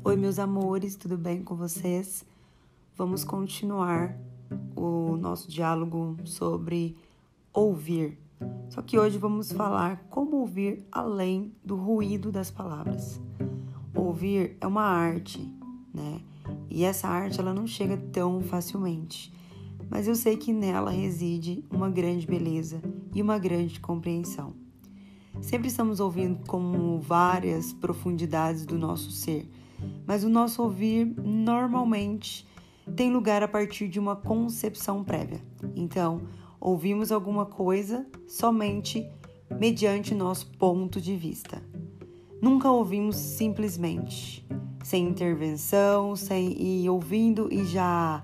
Oi, meus amores, tudo bem com vocês? Vamos continuar o nosso diálogo sobre ouvir. Só que hoje vamos falar como ouvir além do ruído das palavras. Ouvir é uma arte, né? E essa arte ela não chega tão facilmente. Mas eu sei que nela reside uma grande beleza e uma grande compreensão. Sempre estamos ouvindo como várias profundidades do nosso ser, mas o nosso ouvir normalmente tem lugar a partir de uma concepção prévia. Então, ouvimos alguma coisa somente mediante nosso ponto de vista. Nunca ouvimos simplesmente, sem intervenção, sem ir ouvindo e já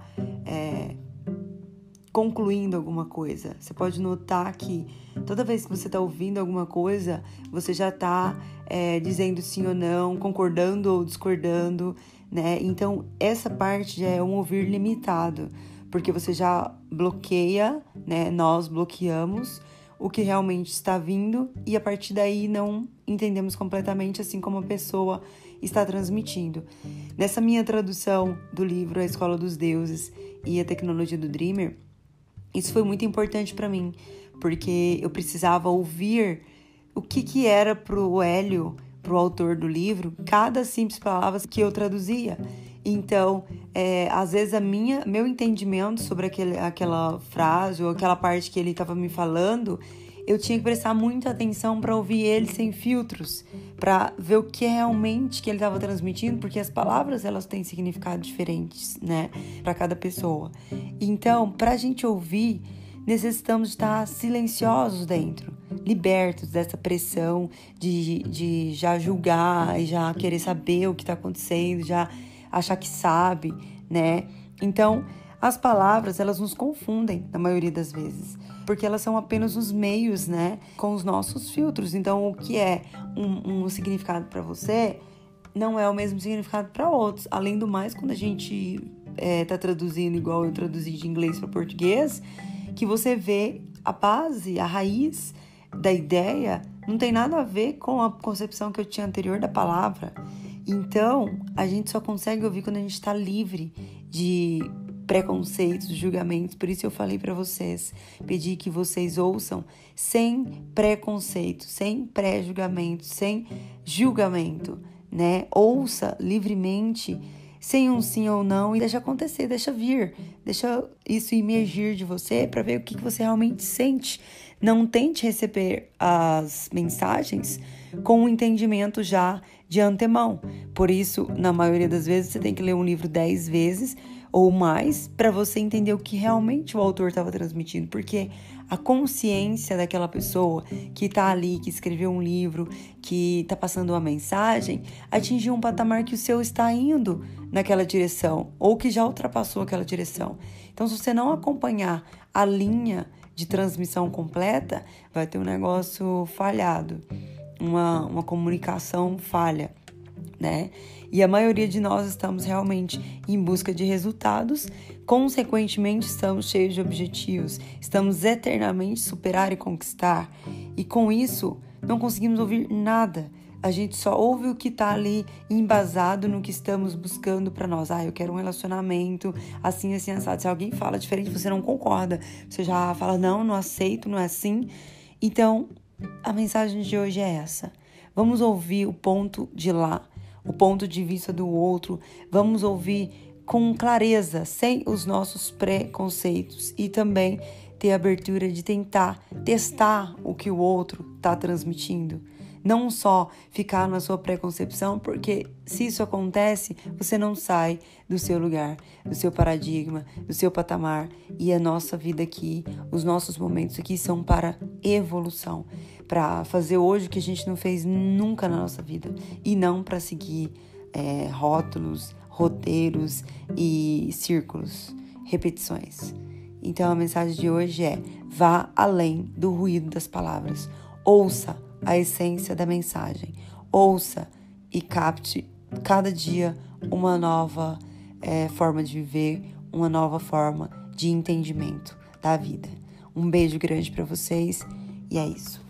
concluindo alguma coisa. Você pode notar que toda vez que você está ouvindo alguma coisa, você já está dizendo sim ou não, concordando ou discordando, né? Então, essa parte já é um ouvir limitado, porque você já bloqueia, né? Nós bloqueamos o que realmente está vindo e a partir daí não entendemos completamente, assim como a pessoa está transmitindo. Nessa minha tradução do livro A Escola dos Deuses e a Tecnologia do Dreamer, isso foi muito importante para mim, porque eu precisava ouvir o que era pro Hélio, pro autor do livro, cada simples palavra que eu traduzia. Então, às vezes meu entendimento sobre aquela frase ou aquela parte que ele estava me falando, eu tinha que prestar muita atenção para ouvir ele sem filtros, para ver o que realmente que ele estava transmitindo, porque as palavras elas têm significados diferentes, né, para cada pessoa. Então, para a gente ouvir, necessitamos estar silenciosos dentro, libertos dessa pressão de já julgar e já querer saber o que está acontecendo, já achar que sabe, né? Então, as palavras, elas nos confundem na maioria das vezes, porque elas são apenas os meios, né, com os nossos filtros. Então, o que é um significado para você não é o mesmo significado para outros. Além do mais, quando a gente tá traduzindo igual eu traduzi de inglês para português, que você vê a base, a raiz da ideia não tem nada a ver com a concepção que eu tinha anterior da palavra. Então, a gente só consegue ouvir quando a gente está livre de preconceitos, julgamentos. Por isso eu falei para vocês, pedi que vocês ouçam sem preconceito, sem pré-julgamento, sem julgamento, né? Ouça livremente, sem um sim ou não, e deixa acontecer, deixa vir, deixa isso emergir de você para ver o que você realmente sente. Não tente receber as mensagens com um entendimento já de antemão. Por isso, na maioria das vezes, você tem que ler um livro 10 vezes ou mais para você entender o que realmente o autor estava transmitindo, porque a consciência daquela pessoa que está ali, que escreveu um livro, que está passando uma mensagem, atingiu um patamar que o seu está indo naquela direção ou que já ultrapassou aquela direção. Então, se você não acompanhar a linha de transmissão completa, vai ter um negócio falhado, uma comunicação falha, né? E a maioria de nós estamos realmente em busca de resultados, consequentemente estamos cheios de objetivos, estamos eternamente superar e conquistar, e com isso não conseguimos ouvir nada. A gente só ouve o que está ali embasado no que estamos buscando para nós. Eu quero um relacionamento assim, assim, assado. Se alguém fala diferente, você não concorda. Você já fala, não aceito, não é assim. Então, a mensagem de hoje é essa. Vamos ouvir o ponto de lá, o ponto de vista do outro. Vamos ouvir com clareza, sem os nossos preconceitos. E também ter a abertura de tentar testar o que o outro está transmitindo. Não só ficar na sua preconcepção, porque se isso acontece, você não sai do seu lugar, do seu paradigma, do seu patamar. E a nossa vida aqui, os nossos momentos aqui são para evolução, para fazer hoje o que a gente não fez nunca na nossa vida e não para seguir rótulos, roteiros e círculos, repetições. Então a mensagem de hoje é: vá além do ruído das palavras, ouça a essência da mensagem. Ouça e capte cada dia uma nova forma de viver, uma nova forma de entendimento da vida. Um beijo grande para vocês e é isso.